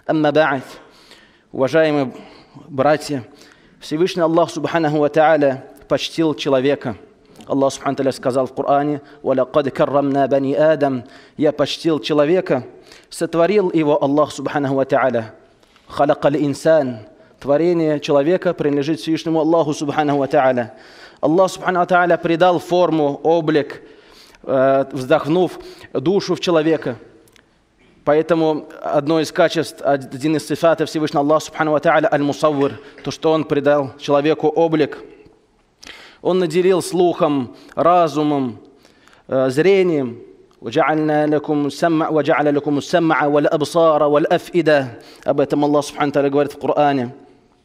Амма ба'д. Уважаемые братья, Всевышний Аллах Субханаху ва Тааля почтил человека. Аллах Субханаху ва Тааля сказал в Коране: «Валакад каррамна бани Адам». Я почтил человека, сотворил его Аллах Субханаху ва Тааля. Халакал инсан. Творение человека принадлежит Всевышнему Аллаху Субханаху ва Тааля. Аллах Субханаху ва Тааля придал форму, облик, вздохнув душу в человека. Поэтому одно из качеств, один из сифатов Всевышнего Аллаха Субхану ва Тааля аль-Мусаввир, то, что Он придал человеку облик. Он наделил слухом, разумом, зрением. وَجَعَلْنَا لَكُمُ السَّمْعَ وَجَعَلَ لَكُمُ السَّمْعَ وَالْأَبْصَارَ وَالْأَفْئِدَةَ. Об этом Аллах Субхану ва Тааля говорит в Коране.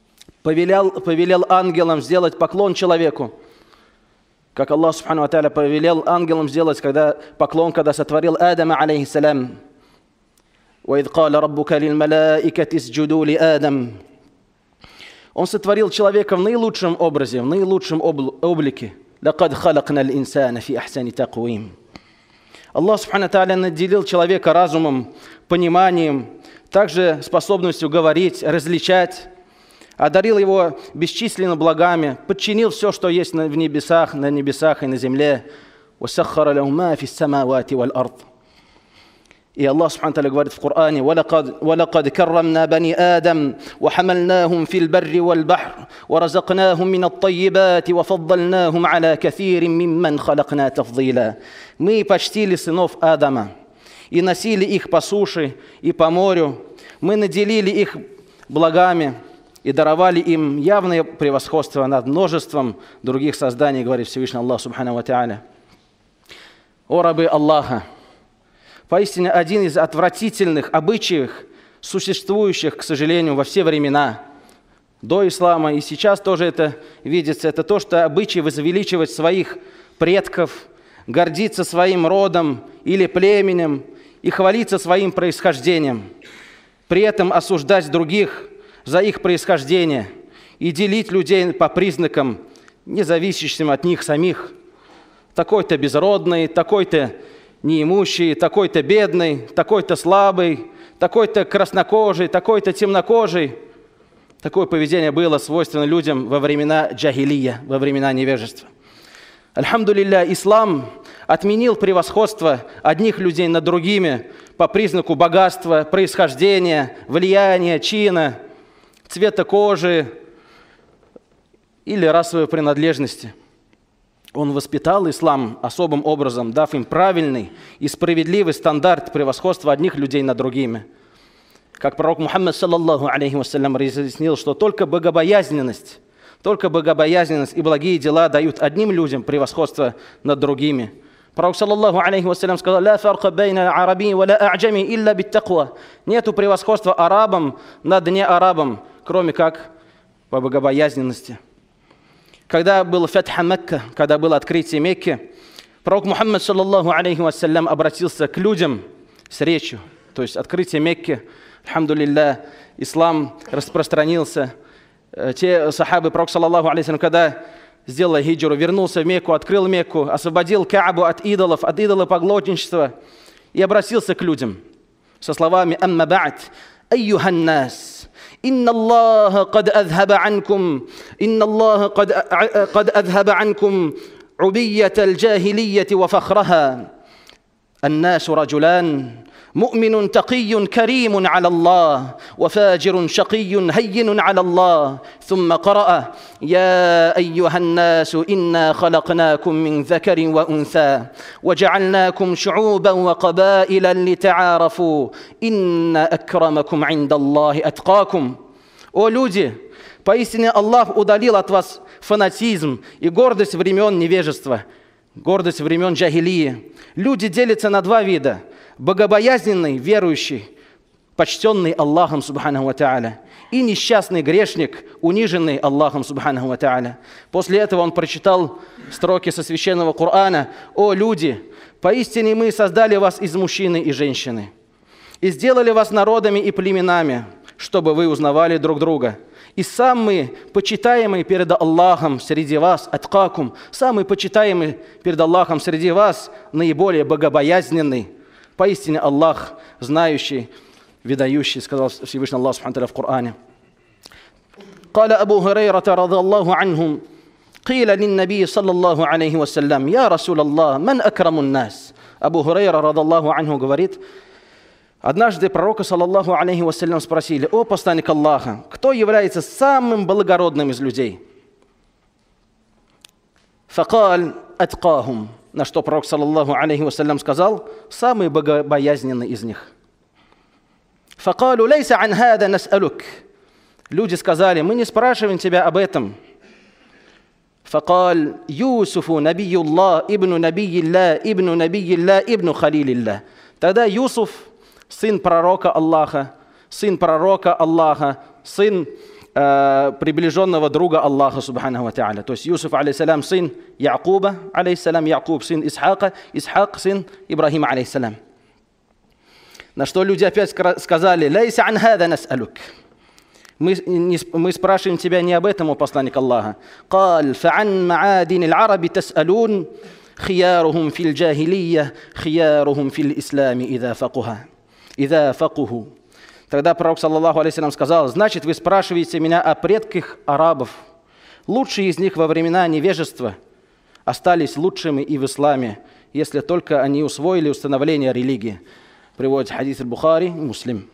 Повелел ангелам сделать поклон человеку. Как Аллах Субхану ва Тааля повелел ангелам сделать поклон, когда сотворил Адама, алейхиссалям. وَإِذْ قَالَ رَبُّكَ لِلْمَلَائِكَةِ اسْجُدُوا لِآدَمَ. Он сотворил человека в наилучшем образе, в наилучшем облике. لَقَدْ خَلَقْنَا الْإِنسَانَ فِي أَحْسَنِ تَقْوِيمٍ. Аллах Субхану ва Тааля наделил человека разумом, пониманием, также способностью говорить, различать, одарил его бесчисленными благами, подчинил все, что есть в небесах, на небесах и на земле. وَسَخَّرَ لَهُ مَا فِي السَّمَاوَاتِ وَالْأَرْضِ. И Аллах Субхану ва Тааля говорит в Коране: وَلَقَدْ كَرَّمْنَا بَنِي آدَمَ وَحَمَلْنَاهُمْ فِي الْبَرِّ وَالْبَحْرِ وَرَزَقْنَاهُمْ مِنَ الطَّيِّبَاتِ وَفَضَّلْنَاهُمْ عَلَى كَثِيرٍ مِّمَّنْ خَلَقْنَا تَفْضِيلًا. Мы почтили сынов Адама и носили их по суше и по морю. Мы наделили их благами и даровали им явное превосходство над множеством других созданий, говорит Всевышний Аллах Субхану ва Тааля. О рабы Аллаха! Поистине один из отвратительных обычаев, существующих, к сожалению, во все времена, до ислама, и сейчас тоже это видится, это то, что обычай возвеличивать своих предков, гордиться своим родом или племенем и хвалиться своим происхождением, при этом осуждать других за их происхождение и делить людей по признакам, не зависящим от них самих. Такой-то безродный, такой-то неимущий, такой-то бедный, такой-то слабый, такой-то краснокожий, такой-то темнокожий. Такое поведение было свойственно людям во времена джахилия, во времена невежества. Альхамдулилля, ислам отменил превосходство одних людей над другими по признаку богатства, происхождения, влияния, чина, цвета кожи или расовой принадлежности. Он воспитал ислам особым образом, дав им правильный и справедливый стандарт превосходства одних людей над другими. Как пророк Мухаммад, саллаллаху алейхи вассалям, разъяснил, что только богобоязненность и благие дела дают одним людям превосходство над другими. Пророк, саллаллаху алейхи вассалям, сказал: «Ла фарка байна араби ва ла а'джами илля биттаква». Нету превосходства арабам над неарабом, кроме как по богобоязненности. Когда был фатха Мекка, когда было открытие Мекки, пророк Мухаммад, саллаллаху алейхи вассалям, обратился к людям с речью. То есть открытие Мекки, альхамдулилля, ислам распространился. Те сахабы пророка, саллаллаху алейхи вассалям, когда сделал хиджру, вернулся в Мекку, открыл Мекку, освободил Каабу от идолопоклонничества и обратился к людям со словами: «Амма ба'д, айюхан нас». إن الله قد أذهب عنكم عبية الجاهلية وفخرها. الناس رجلان مؤمن تقي كريم على الله وفاجر شقي هين على الله. ثم قرأ: يا أيها الناس إنا خلقناكم من ذكر وأنثى وجعلناكم شعوبا وقبائل لتعارفوا إن أكرمكم عند الله أتقاكم. О люди, поистине Аллах удалил от вас фанатизм и гордость времен невежества, гордость времен джахилии. Люди делятся на два вида: богобоязненный, верующий, почтенный Аллахом Субханаху ва Тааля, и несчастный грешник, униженный Аллахом Субханаху ва Тааля. После этого он прочитал строки со священного Корана: «О люди, поистине мы создали вас из мужчины и женщины, и сделали вас народами и племенами, чтобы вы узнавали друг друга. И самый почитаемый перед Аллахом среди вас, аткакум, самый почитаемый перед Аллахом среди вас, наиболее богобоязненный. Поистине Аллах, знающий, выдающий, сказал Всевышний Аллах Субхану ва Тааля в Коране. قال أبو هريرة رضي الله عنهم قيل للنبي صلى الله عليه وسلم يا رسول الله من أكرم الناس. Абу Хурайра رضي الله عنه говорит, однажды пророка саллаллаху алейхи вассалям спросили: о посланник Аллаха, кто является самым благородным из людей? فقال أتقاهم. На что пророк саллаллаху алейхи вассалям сказал: самый богобоязненный из них. فقالوا ليس عن هذا نسألك. Люди сказали: мы не спрашиваем тебя об этом. فقال يوسف نبي الله ابن نبي الله ابن نبي الله ابن خليل الله. Тогда Юсуф, сын пророка Аллаха, сын приближенного друга Аллаха Субханаху ва Тааля. То есть Юсуф, алейхиссалям, сын Якуба, алейхиссалям, Якуб, сын Исхака, Исхак, сын Ибрахима, алейхиссалям. На что люди опять сказали: «Лейса ан хада нас'алук». Мы спрашиваем тебя не об этом, о посланник Аллаха. «Кал фа'ан ма'адин аль-араби тас'алун, хиярухум фил джахилия, хиярухум фил ислами ида факуху». Тогда пророк, саллаллаху алейхи салям, сказал: значит, вы спрашиваете меня о предках арабов. Лучшие из них во времена невежества остались лучшими и в исламе, если только они усвоили установление религии. Приводит хадис аль-Бухари и Муслим.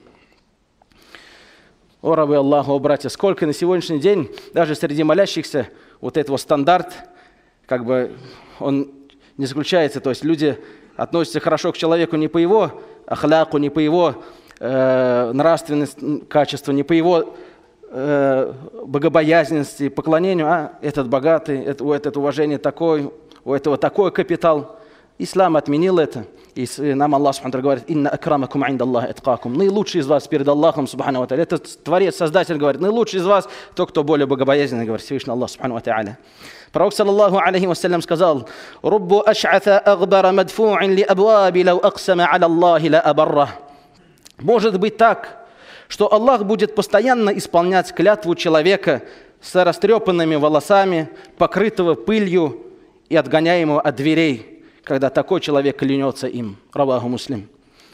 О, рабы Аллаху, о, братья, сколько на сегодняшний день, даже среди молящихся, вот этого стандарт, как бы он не заключается. То есть люди относятся хорошо к человеку не по его ахляку, не по его нравственности, качеству, не по его богобоязненности, поклонению, а этот богатый, у этого уважение такой, у этого такой капитал. Ислам отменил это. И нам Аллах Субхану говорит: «Инна акрамакум инда Аллахи аткакум». Наилучший из вас перед Аллахом Субхану ва Тааля. Это Творец, Создатель говорит: наилучший из вас тот, кто более богобоязненный, говорит Всевышний Аллах Субхану ва Тааля. Пророк, саллаллаху алейхи вассалям, сказал: «Руббу аш'ата агбара мадфу'ин ли абваби лау аксама аля Аллахи ла абарра». Может быть так, что Аллах будет постоянно исполнять клятву человека с растрепанными волосами, покрытого пылью и отгоняемого от дверей, когда такой человек клянется им. Раваху Муслим.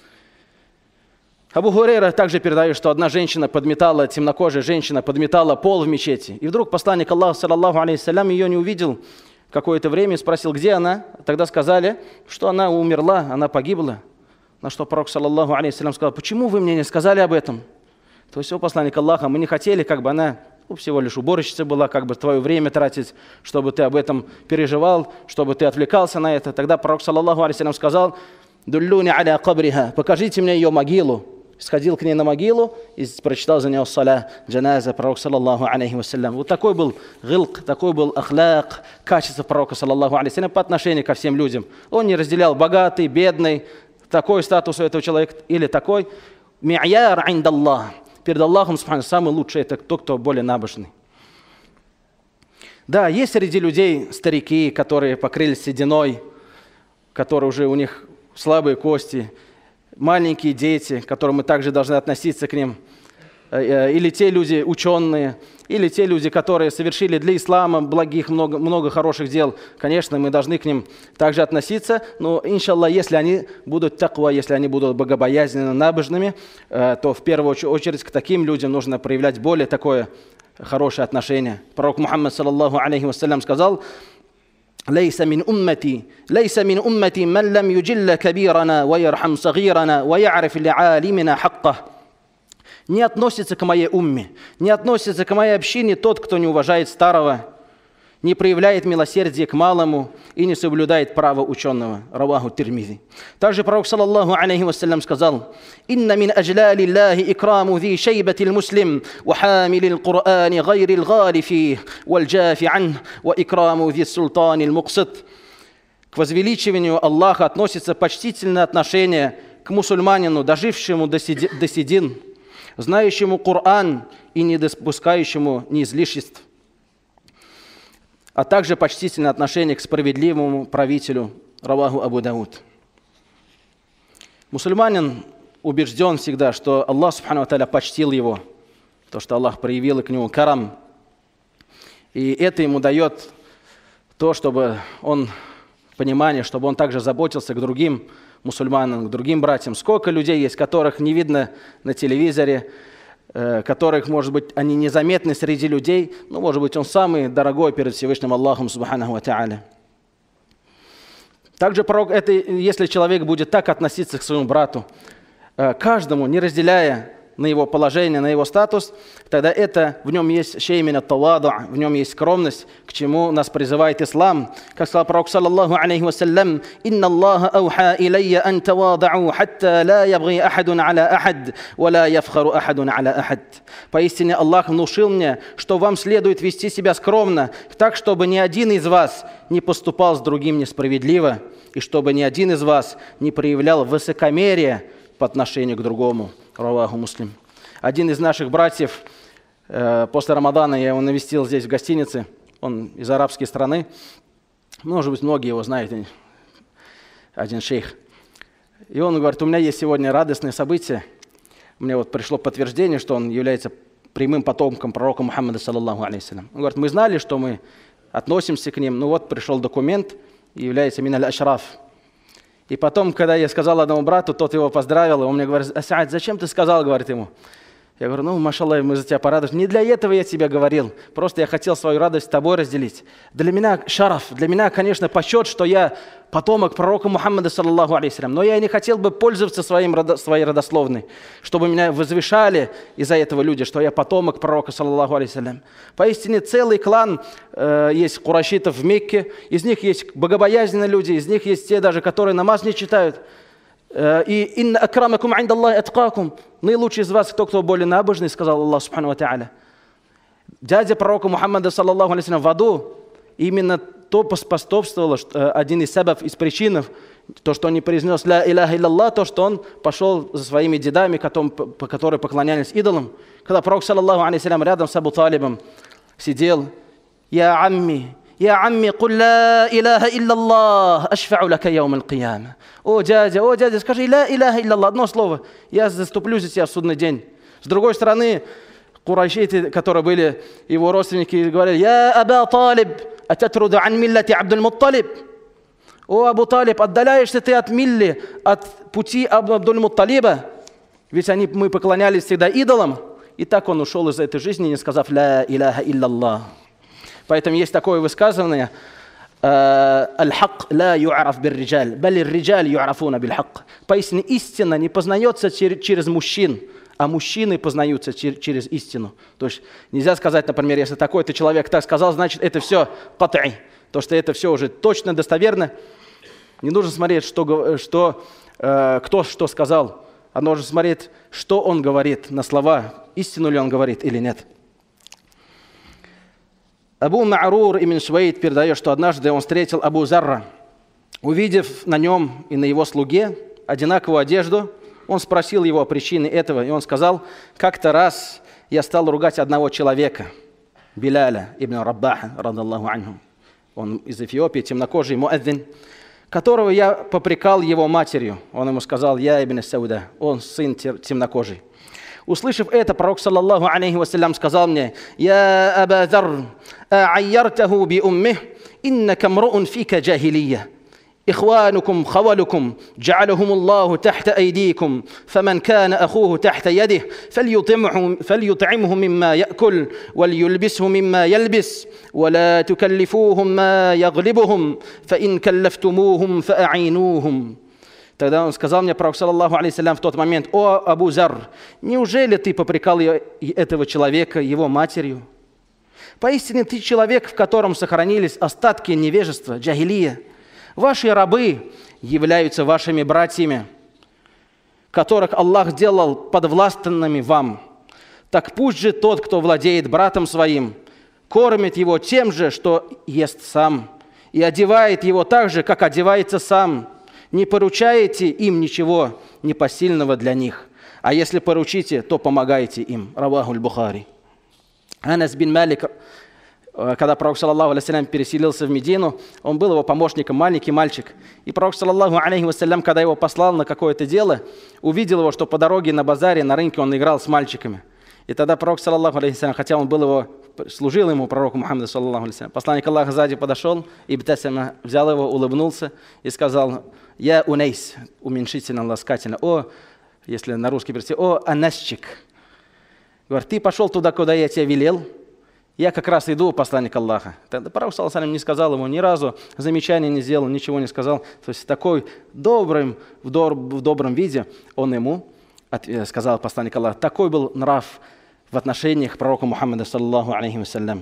Абу Хурайра также передает, что одна женщина подметала, темнокожая женщина подметала пол в мечети. И вдруг посланник Аллаха, саллаллаху алейхи салям, ее не увидел какое-то время и спросил: где она? Тогда сказали, что она умерла, она погибла. На что пророк, саллаллаху алейхи салям, сказал: почему вы мне не сказали об этом? То есть, о посланник Аллаха, мы не хотели, как бы она всего лишь уборщица была, как бы твое время тратить, чтобы ты об этом переживал, чтобы ты отвлекался на это. Тогда пророк, саллаллаху алейхи салям, сказал: «Дуллюни аля кабриха», покажите мне ее могилу. Сходил к ней на могилу и прочитал за нее саля, джаназа, пророк, саллаллаху алейхи вассалям. Вот такой был гилк, такой был ахляк, качество пророка, саллаллаху алейхи вассалям, по отношению ко всем людям. Он не разделял богатый, бедный, такой статус у этого человека или такой. Ми'яр инда Аллах. Перед Аллахом, субхану, самый лучший — это тот, кто более набожный. Да, есть среди людей старики, которые покрылись сединой, которые уже у них слабые кости, маленькие дети, к которым мы также должны относиться к ним, или те люди ученые, или те люди, которые совершили для ислама благих много хороших дел. Конечно, мы должны к ним также относиться, но, иншаллах, если они будут таква, если они будут богобоязненно набожными, то в первую очередь к таким людям нужно проявлять более такое хорошее отношение. Пророк Мухаммад, саллаллаху алейхи вассалям, сказал: «Лейса мин уммати ман лам юджилля кабирана ва ярхам сагирана ва я'риф ли алимина хакка». Не относится к моей умме, не относится к моей общине тот, кто не уважает старого, не проявляет милосердие к малому и не соблюдает право ученого. Раваху Тирмизи. Также пророк, саллаллаху алейхи вассалям, сказал: «Инна мин аджляли Аллахи икраму зи шейбати муслим, ва хамили л-Кур'ани гайри л-гали фих, валь джафи ан, ва икраму зи султани л-муксит». К возвеличиванию Аллаха относится почтительное отношение к мусульманину, дожившему до седин, знающему Коран и не допускающему неизлишеств, а также почтительное отношение к справедливому правителю. Раваху Абу Дауд. Мусульманин убежден всегда, что Аллах Субхану ва Тааля почтил его, то, что Аллах проявил к нему карам, и это ему дает то, чтобы он понимание, чтобы он также заботился к другим, мусульманам, к другим братьям. Сколько людей есть, которых не видно на телевизоре, которых, может быть, они незаметны среди людей, но, может быть, он самый дорогой перед Всевышним Аллахом, субханаху ва та'аля. Также пророк, это если человек будет так относиться к своему брату, каждому, не разделяя на его положение, на его статус, тогда в нем есть шеймин таваду, в нем есть скромность, к чему нас призывает ислам. Как сказал пророк, саллаллаху алейхи вассалям: «Инна Аллаха ауха илайя ан тавадау, хатта ла ябги ахадун аля ахад, ва ла яфхару ахадун аля ахад». Поистине Аллах внушил мне, что вам следует вести себя скромно, так, чтобы ни один из вас не поступал с другим несправедливо, и чтобы ни один из вас не проявлял высокомерие по отношению к другому. Раваху Муслим. Один из наших братьев, после Рамадана я его навестил здесь в гостинице, он из арабской страны, может быть, многие его знают, один шейх. И он говорит: у меня есть сегодня радостное событие, мне вот пришло подтверждение, что он является прямым потомком пророка Мухаммада, саллаллаху алейхи. Он говорит: мы знали, что мы относимся к ним, но вот пришел документ, и является миналь ашраф. И потом, когда я сказал одному брату, тот его поздравил, и он мне говорит: Асад, зачем ты сказал, говорит ему. Я говорю: ну, машаллах, мы за тебя порадовались. Не для этого я тебе говорил, просто я хотел свою радость с тобой разделить. Для меня шараф, для меня, конечно, почет, что я потомок пророка Мухаммада, саллаллаху алейхи, но я не хотел бы пользоваться своей родословной, чтобы меня возвышали из-за этого люди, что я потомок пророка, саллаллаху алейхи. Поистине целый клан есть курайшитов в Мекке, из них есть богобоязненные люди, из них есть те даже, которые намаз не читают. И «Инна акрамакум инда Аллахи аткакум», наилучший из вас, кто более набожный, сказал Аллах субхану ва та'аля. Дядя пророка Мухаммада, саллаллаху алейхи, в аду, именно то поспособствовало, один из сабаб, из причин, то, что он не произнес «Ля иляха илlallah», то, что он пошел за своими дедами, которые поклонялись идолам. Когда пророк, саллаллаху алейхи, рядом с Абу Талибом сидел: «Я амми, куль ла иляха илlallah, ашфау лака яум аль-кияма». О, дядя, скажи «Ля иляха илlallah», одно слово, я заступлю за тебя в судный день. С другой стороны, курайшиты, которые были его родственники, говорили: «Я Аба Талиб, ататруда ан миллати Абдуль Мутталиб». О, Абу Талиб, отдаляешься ты от милли, от пути Абдуль Мутталиба, ведь мы поклонялись всегда идолам. И так он ушел из этой жизни, не сказав «Ля иляха илlallah». Поэтому есть такое высказывание: «Аль-хак ла ю'араф бир-риджаль, баль ир-риджаль ю'арафуна биль-хак». Поистине истина не познается через мужчин, а мужчины познаются через истину. То есть нельзя сказать, например, если такой-то человек так сказал, значит это все кат'и, то что это все уже точно, достоверно. Не нужно смотреть, кто что сказал, а нужно смотреть, что он говорит на слова, истину ли он говорит или нет. Абу Ма'рур ибн Швейд передает, что однажды он встретил Абу Зарра. Увидев на нем и на его слуге одинаковую одежду, он спросил его о причине этого, и он сказал: как-то раз я стал ругать одного человека, Биляля ибн Раббаха, радаллаху анху. Он из Эфиопии, темнокожий муаддин, которого я попрекал его матерью. Он ему сказал: я ибн Сауда, он сын темнокожий. Услышав это, пророк, саллаллаху алейхи вассалям, сказал мне: «Я Аба Зар, а'айяртаху би уммих, иннака мру'ун фика джахилия. إخوانكم خولكم جعلهم الله تحت أيديكم فمن كان أخوه تحت يده فليطعمه مما يأكل وليلبسه مما يلبس ولا تكلفوهم ما يغلبهم فإن كلفتموهم فأعينوهم». Тогда он сказал мне, пророк, саллаллаху алейхи в тот момент: «О, Абу Зар, неужели ты попрекал этого человека его матерью? Поистине ты человек, в котором сохранились остатки невежества, джахилия. Ваши рабы являются вашими братьями, которых Аллах делал подвластными вам. Так пусть же тот, кто владеет братом своим, кормит его тем же, что ест сам, и одевает его так же, как одевается сам. Не поручаете им ничего непосильного для них, а если поручите, то помогайте им». Раваху аль-Бухари. Анас бин Малик, когда пророк, саллаллаху алейхи вассалям, переселился в Медину, он был его помощником, маленький мальчик. И пророк, саллаллаху алейхи вассалям, когда его послал на какое-то дело, увидел его, что по дороге на базаре, на рынке он играл с мальчиками. И тогда пророк, саллаллаху алейхи вассалям, хотя он служил ему, пророку Мухаммаду, саллаллаху алейхи вассалям, посланник Аллаха сзади подошел, и взял его, улыбнулся и сказал: Я унейс, уменьшительно, ласкательно. О, если на русский перевести, о, анасчик. Говорит, ты пошел туда, куда я тебя велел. Я как раз иду, посланник Аллаха. Тогда пророк саллаллаху алейхи ва саллям не сказал ему ни разу, замечания не сделал, ничего не сказал. То есть такой в добром виде он ему сказал, посланник Аллаха. Такой был нрав в отношениях пророка Мухаммада саллаллаху алейхи ва саллям.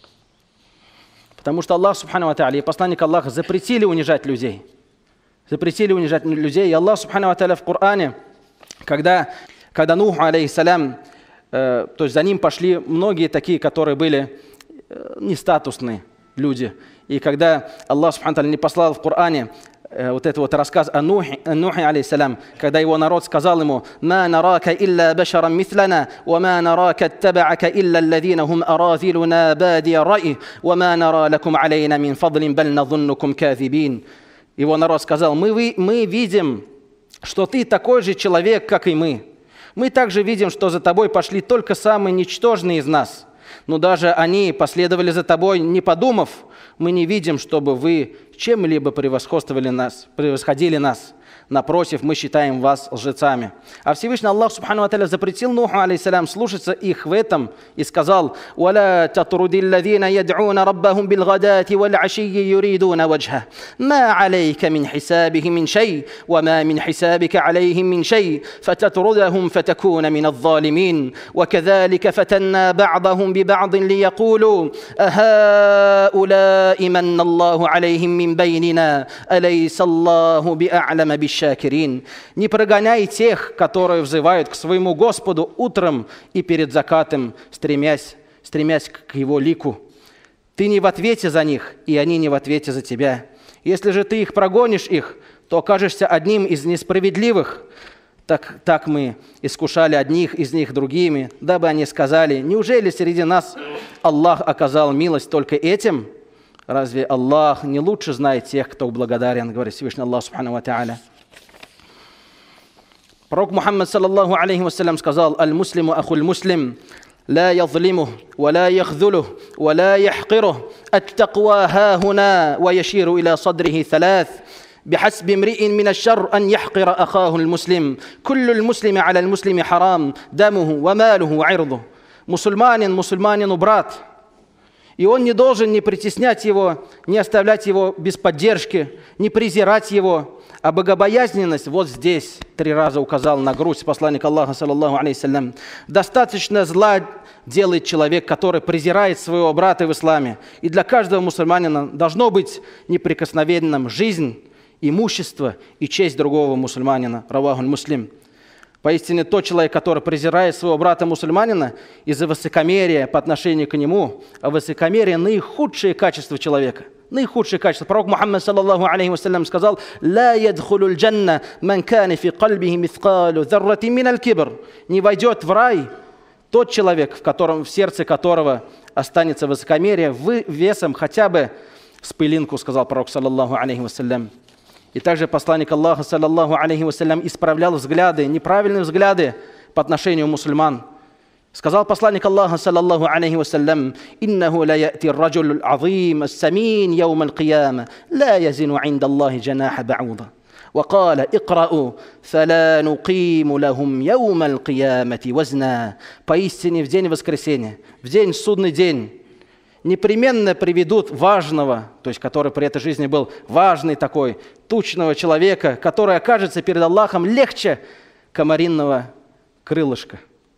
Потому что Аллах субхану ва тааля и посланник Аллаха запретили унижать людей. Запретили унижать людей. И Аллах субхану ва тааля в Коране, когда Нух алейхиссалям, то есть за ним пошли многие такие, которые были нестатусные люди. И когда Аллах субхану ва тааля не послал в Коране вот этот вот рассказ о Нухе алейхиссалям, когда его народ сказал ему: «Ма нарака илля башарам мithлана, ва ма нарака аттаба'ака илля алладhina хум аразилуна бадия ра'i, ва ма нара лакум алейна мин фадлин баль надзуннукум казибин». Его народ сказал: мы видим, что ты такой же человек, как и мы. Мы также видим, что за тобой пошли только самые ничтожные из нас. Но даже они последовали за тобой, не подумав. Мы не видим, чтобы вы чем-либо превосходили нас. Напротив, мы считаем вас лжецами. А Всевышний Аллах субхану ва тааля запретил Нуху алейхиссалям слушаться их в этом и сказал: «Валя татруди аллазина яд'уна раббахум билгадати валь ашийи юридуна ваджха. Ма алейка мин хисабихим мин шей, ва ма мин хисабика алейхим мин шей, фататрудахум фатакуна мин алзалимин. Ва кадалика фатанна ба'дахум би ба'дин лиякулу, ахаулаи манна Аллаху алейхим мин байнина, алейса Аллаху би'а'лама бишшакирин». Не прогоняй тех, которые взывают к своему Господу утром и перед закатом, стремясь к его лику. Ты не в ответе за них, и они не в ответе за тебя. Если же ты прогонишь их, то окажешься одним из несправедливых. Так мы искушали одних из них другими, дабы они сказали: неужели среди нас Аллах оказал милость только этим? Разве Аллах не лучше знает тех, кто благодарен, говорит Всевышний Аллах субхану ва тааля. Пророк Мухаммад саллаллаху алейхи ва саллям сказал: «Аль-муслиму ахуль муслим, ла язлиму, ва ла яхзулу, ва ла яхкиру, ат-таква хахуна, ва яширу иля садрихи thalath. بحسب امرئ من الشر أن يحقر أخاه المسلم كل المسلم على المسلم حرام دمه وماله وعرضه». Мусульманину брат, и он не должен не притеснять его, не оставлять его без поддержки, не презирать его. А богобоязненность вот здесь 3 раза указал на грудь посланник Аллаха саллаллаху алейхи ва саллям. Достаточно зла делает человек, который презирает своего брата в исламе. И для каждого мусульманина должно быть неприкосновенным жизнь, имущество и честь другого мусульманина. Равахуль Муслим. Поистине тот человек, который презирает своего брата-мусульманина из-за высокомерия по отношению к нему, а высокомерие – наихудшее качество человека. Наихудшее качество. Пророк Мухаммад саллаллаху алейхи ва саллям сказал: «Ла ядхулу джанна ман кана фи кальбихи мithqalu dharratin мин аль-кибр». Не войдет в рай тот человек, в сердце которого останется высокомерие весом хотя бы с пылинку, сказал пророк саллаллаху алейхи ва саллям. И также посланник Аллаха саллаллаху алейхи ва саллям исправлял взгляды, неправильные взгляды по отношению мусульман. Сказал посланник Аллаха саллаллаху алейхи ва саллям: «Иннаху ла я'ти ар-раджулу ал-азим ас-самин яум аль-қияма, ла язину инда Аллахи джанаха ба'уда». وقال: اقرأوا فلا نقيم لهم يوم القيامة وزنا. Поистине в день воскресения, в день судный день, непременно приведут важного, то есть который при этой жизни был важный такой, тучного человека, который окажется перед Аллахом легче комаринного крылышка.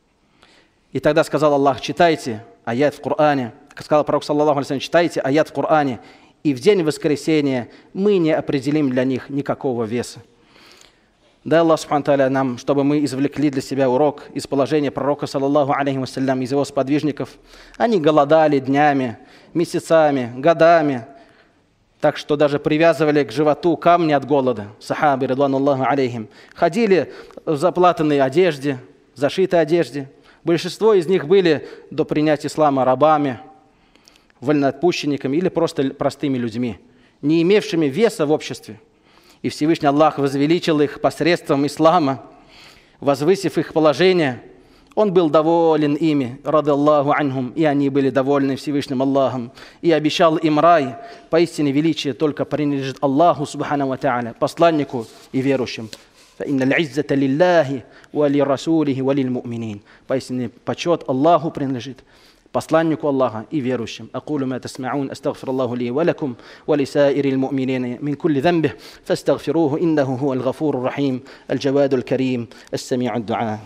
И тогда сказал Аллах: читайте аят в Коране. Сказал пророк саллаллаху алейхи ва саллям: читайте аят в Коране, и в день воскресения мы не определим для них никакого веса. Дай Аллах субхану тааля нам, чтобы мы извлекли для себя урок из положения пророка саллаллаху алейхи ва саллям, из его сподвижников. Они голодали днями, месяцами, годами, так что даже привязывали к животу камни от голода. Сахабы, ридвануллаху алейхим, ходили в заплатанной одежде, зашитой одежде. Большинство из них были до принятия ислама рабами, вольноотпущенниками или просто простыми людьми, не имевшими веса в обществе. И Всевышний Аллах возвеличил их посредством ислама, возвысив их положение, Он был доволен ими, рады Аллаху анхум, и они были довольны Всевышним Аллахом, и обещал им рай. Поистине величие только принадлежит Аллаху субхану ва тааля, посланнику и верующим. Поистине почет Аллаху принадлежит, посланнику Аллаха и верующим. أقول ما تسمعون أستغفر الله لي ولكم ولسائر المؤمنين من كل ذنبه فاستغفروه إنه هو الغفور الرحيم الجواد الكريم السميع الدعاء.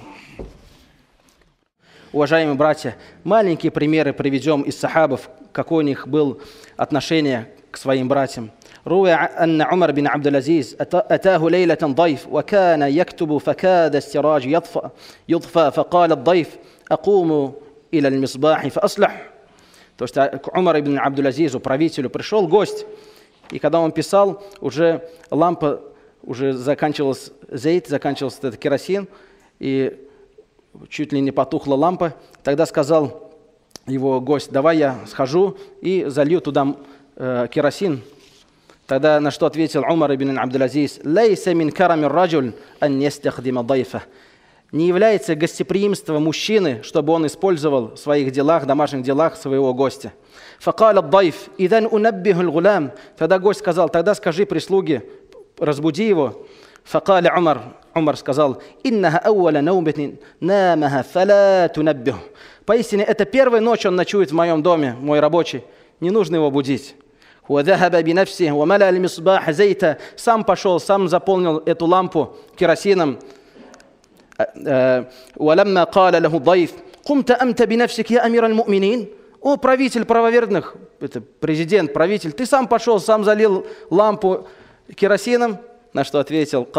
Уважаемые братья, маленькие примеры приведем из сахабов, какое у них было отношение к своим братьям. روي أن عمر بن عبد العزيز أتاه ليلة ضيف وكان يكتب فكاد السراج يطفى فقال الضيف أقوم إلى المصباح فأصلح. То есть к Умару ибн Абдул-Азизу, правителю, пришел гость, и когда он писал, уже лампа, уже заканчивалась зейт, заканчивался этот керосин, и чуть ли не потухла лампа. Тогда сказал его гость: давай я схожу и залью туда керосин. Тогда на что ответил Умар ибн Абдул-Азиз: «Лейса мин карами раджуль ан ястахдима дайфа». Не является гостеприимством мужчины, чтобы он использовал в своих делах, домашних делах своего гостя. Факал ад-дайф идан унаббиху ал-гулам. Тогда гость сказал: тогда скажи прислуге, разбуди его. Факал Умар сказал: иннаха ауаля наубатин намаха фала тунаббиху. Поистине это первая ночь он ночует в моем доме, мой рабочий, не нужно его будить. Сам пошел, сам заполнил эту лампу керосином. О, правитель правоверных, это президент, правитель, ты сам пошел, сам залил лампу керосином. На что ответил: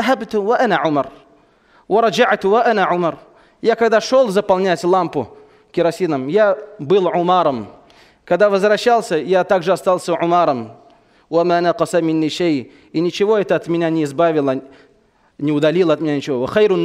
я когда шел заполнять лампу керосином, я был Умаром. Когда возвращался, я также остался Умаром. И ничего это от меня не избавило, не удалило от меня ничего.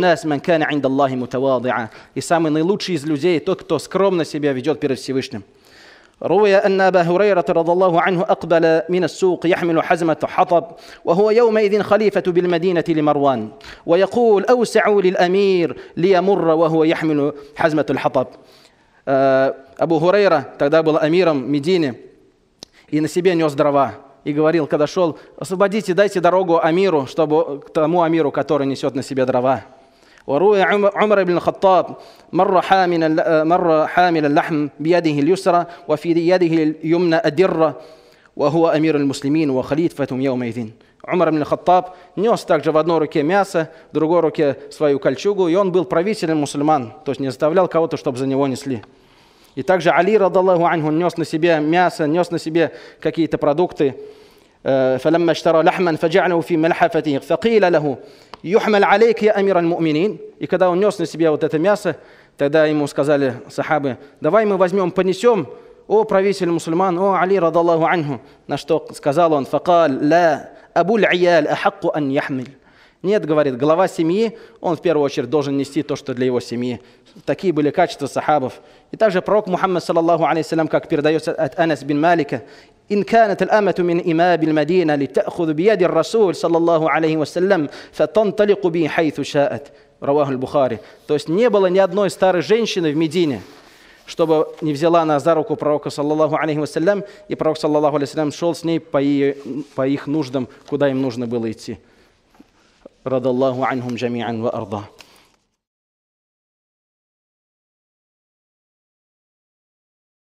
И самый наилучший из людей тот, кто скромно себя ведет перед Всевышним. روي أن أبا هريرة رضي الله عنه أقبل من السوق يحمل حزمة حطب وهو يومئذ خليفة بالمدينة لمروان ويقول أوسعوا للأمير ليمر وهو يحمل حزمة الحطب. Абу Хурайра тогда был амиром Медины и на себе нес дрова. И говорил, когда шел: освободите, дайте дорогу амиру, чтобы к тому амиру, который несет на себе дрова. وروي عمر بن الخطاب مر حامل اللحم بيده اليسرى وفي يده اليمنى الدرة وهو أمير المسلمين وخليفتهم يومئذ. Умар ибн Хаттаб нес также в одной руке мясо, в другой руке свою кольчугу, и он был правителем мусульман, то есть не заставлял кого-то, чтобы за него несли. И также Али, радаллаху анху, нес на себе мясо, нес на себе какие-то продукты. فلما اشترى لحما فجعله في ملحفته فقيل له يحمل عليك يا أمير المؤمنين. И когда он нес на себе вот это мясо, тогда ему сказали сахабы: давай мы возьмем, понесем, о правитель мусульман, о Али, радаллаху анху. На что сказал он: факал ла абуль иял ахакку ан яхмиль. Нет, говорит, глава семьи, он в первую очередь должен нести то, что для его семьи. Такие были качества сахабов. И также пророк Мухаммад, саллаллаху алейхи салям, как передается от Анас бин Малика: إن كانت الأمة من إمام المدينة لتأخذ بيد الرسول صلى الله عليه وسلم فتنطلق به حيث شاءت. رواه البخاري. То есть не было ни одной старой женщины в Медине, чтобы не взяла она за руку пророка, саллаллаху алейхи вассалям, и пророк, саллаллаху алейхи вассалям, шел с ней по их нуждам, куда им нужно было идти. Радаллаху анхум джами'ан ва арда.